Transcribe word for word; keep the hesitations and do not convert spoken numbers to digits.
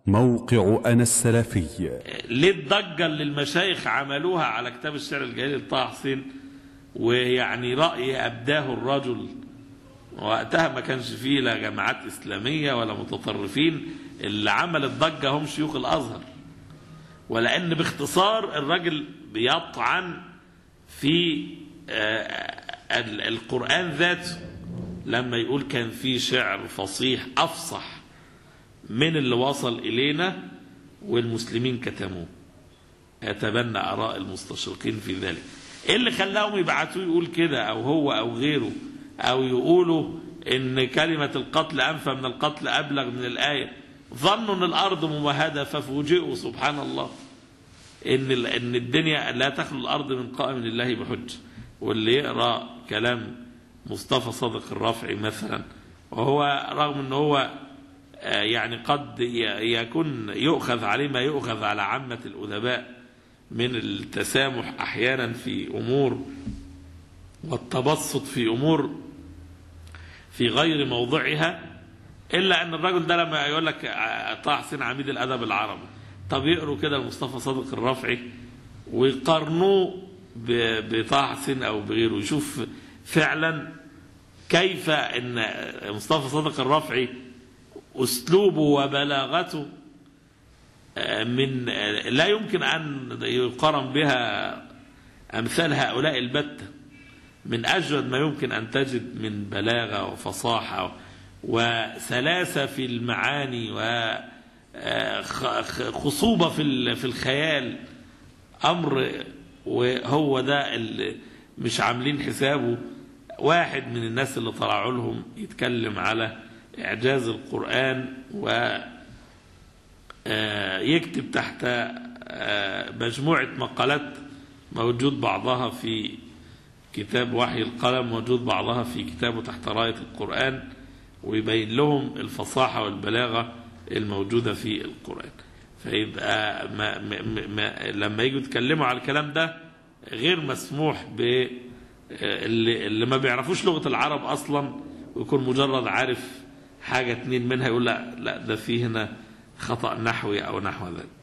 موقع أنا السلفي. ليه الضجة اللي المشايخ عملوها على كتاب الشعر الجاهلي لطه حسين؟ ويعني رأي أبداه الرجل وقتها ما كانش فيه لا جماعات إسلامية ولا متطرفين، اللي عمل الضجة هم شيوخ الأزهر. ولأن باختصار الرجل بيطعن في القرآن ذاته لما يقول كان في شعر فصيح أفصح من اللي وصل إلينا والمسلمين كتموه. يتبنى آراء المستشرقين في ذلك. إيه اللي خلاهم يبعتوه يقول كده، أو هو أو غيره، أو يقولوا إن كلمة القتل أنفى من القتل أبلغ من الآية؟ ظنوا أن الأرض ممهدة ففوجئوا سبحان الله إن إن الدنيا لا تخلو الأرض من قائم لله بحجة. واللي يقرأ كلام مصطفى صادق الرافعي مثلا، وهو رغم أنه هو يعني قد يكون يؤخذ عليه ما يؤخذ على عامة الأدباء من التسامح أحيانا في أمور والتبسط في أمور في غير موضعها، إلا أن الرجل ده لما يقول لك طه حسين عميد الأدب العربي، طب يقروا كده المصطفى صادق الرافعي ويقارنوه بطه حسين أو بغيره، يشوف فعلا كيف أن مصطفى صادق الرافعي أسلوبه وبلاغته من لا يمكن أن يقارن بها أمثال هؤلاء البتة، من أجود ما يمكن أن تجد من بلاغة وفصاحة وسلاسة في المعاني وخصوبة في الخيال. أمر وهو ده اللي مش عاملين حسابه واحد من الناس اللي طلعوا لهم يتكلم على إعجاز القرآن ويكتب تحت مجموعة مقالات موجود بعضها في كتاب وحي القلم، موجود بعضها في كتابه تحت راية القرآن، ويبين لهم الفصاحة والبلاغة الموجودة في القرآن. فيبقى ما ما ما لما يجوا يتكلموا على الكلام ده غير مسموح ب اللي, اللي ما بيعرفوش لغة العرب أصلا، ويكون مجرد عارف حاجة اتنين منها يقول لا لا ده فيه هنا خطأ نحوي أو نحو ذلك.